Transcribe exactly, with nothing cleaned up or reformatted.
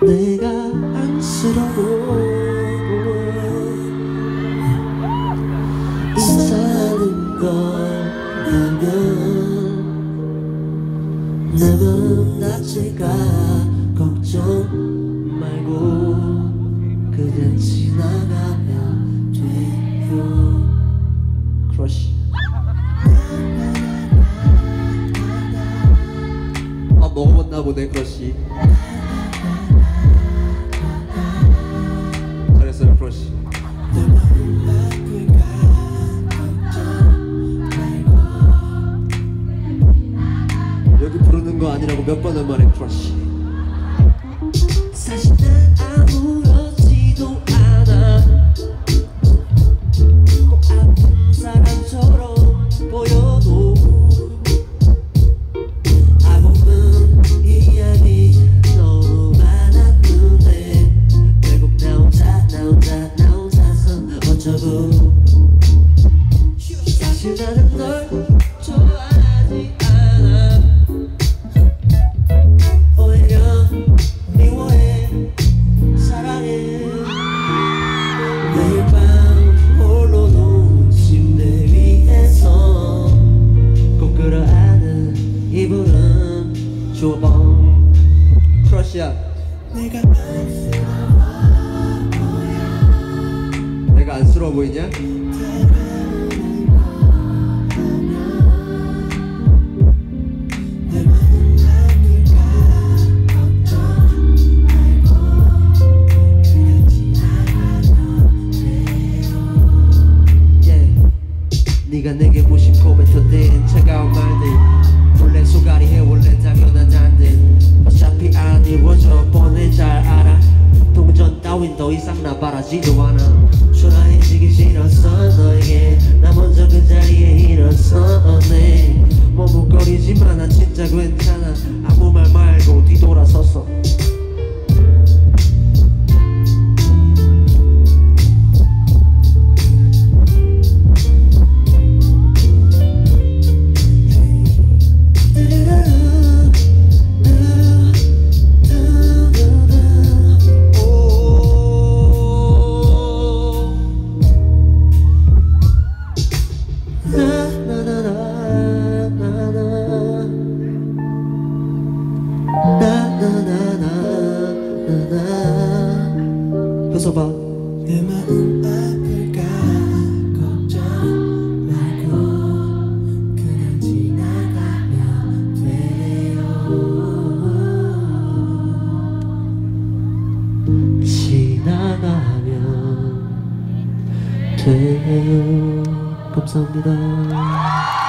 내가 안쓰러워 인사하는 걸 하면 내맘 다칠까 걱정 말고 그냥 지나가면 돼요. 크러쉬. 아 먹어봤나 보네 크러쉬. 잘했어요 크러쉬. 여기 부르는 거 아니라고 몇 번을 말해 크러쉬. 사실 난 아무렇지도 않아. 꼭 아픈 사람처럼 보여도 아픔은 이야기 너무 많았는데 결국 나 혼자 나 혼자 나 혼자서 어쩌고. 사실 나는 널 좋아하지 않아. 오히려 미워해 사랑해. 매일 밤 홀로 누운 침대 위에서 꼭 끌어안은 이불은 주워본 크러쉬야. 내가 안쓰러워 보여. 내가 안쓰러워 보이냐? 네가 내게 무심코 뱉어댄 차가운 말들 원래 소갈이해 원래 당연한 안들 어차피 안 이루어져 뻔해 잘 알아. 동전 따윈 더 이상 나 바라지도 않아. 초라해지기 싫었어 너에게 나 먼저 그 자리에 일어섰네. 머뭇거리지만 난 진짜 괜찮아. 아무 말 말고 뒤돌아섰어. 웃어봐. 내 마음 아플까 걱정 말고 그냥 지나가면 돼요. 지나가면 돼요. 감사합니다.